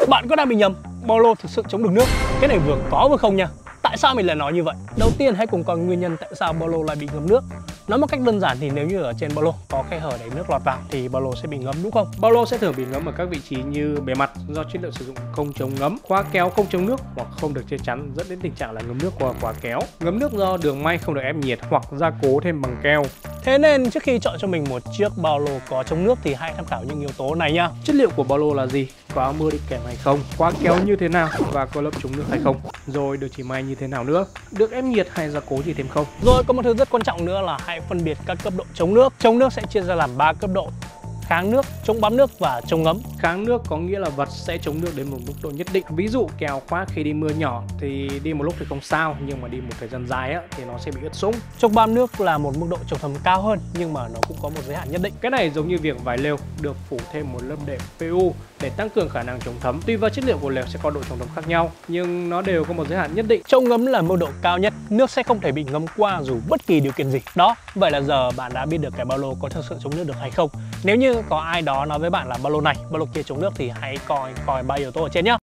Bạn có đang bị nhầm, bao lô thực sự chống được nước. Cái này vừa có vừa không nha. Tại sao mình lại nói như vậy? Đầu tiên hãy cùng coi nguyên nhân tại sao bao lô lại bị ngấm nước. Nói một cách đơn giản thì nếu như ở trên bao lô có khe hở để nước lọt vào thì bao lô sẽ bị ngấm, đúng không? Bao lô sẽ thường bị ngấm ở các vị trí như bề mặt do chất liệu sử dụng không chống ngấm, khóa kéo không chống nước hoặc không được che chắn, dẫn đến tình trạng là ngấm nước qua khóa kéo. Ngấm nước do đường may không được ép nhiệt hoặc gia cố thêm bằng keo. Thế nên trước khi chọn cho mình một chiếc bao lô có chống nước thì hãy tham khảo những yếu tố này nha. Chất liệu của bao lô là gì? Có áo mưa đi kèm hay không? Khóa kéo như thế nào và có lớp chống nước hay không? Rồi được chỉ may như thế nào nữa? Được ép nhiệt hay gia cố gì thêm không? Rồi có một thứ rất quan trọng nữa là hãy phân biệt các cấp độ chống nước. Chống nước sẽ chia ra làm 3 cấp độ: kháng nước, chống bám nước và chống ngấm. Kháng nước có nghĩa là vật sẽ chống nước đến một mức độ nhất định. Ví dụ kèo khoác khi đi mưa nhỏ thì đi một lúc thì không sao, nhưng mà đi một thời gian dài thì nó sẽ bị ướt sũng. Chống bám nước là một mức độ chống thấm cao hơn nhưng mà nó cũng có một giới hạn nhất định. Cái này giống như việc vải lều được phủ thêm một lớp đệm PU để tăng cường khả năng chống thấm. Tùy vào chất liệu của lều sẽ có độ chống thấm khác nhau, nhưng nó đều có một giới hạn nhất định. Chống ngấm là mức độ cao nhất, nước sẽ không thể bị ngấm qua dù bất kỳ điều kiện gì. Đó, vậy là giờ bạn đã biết được cái bao lô có thực sự chống nước được hay không. Nếu như có ai đó nói với bạn là bao lô này, bao lô kia chống nước thì hãy coi 3 yếu tố ở trên nhá.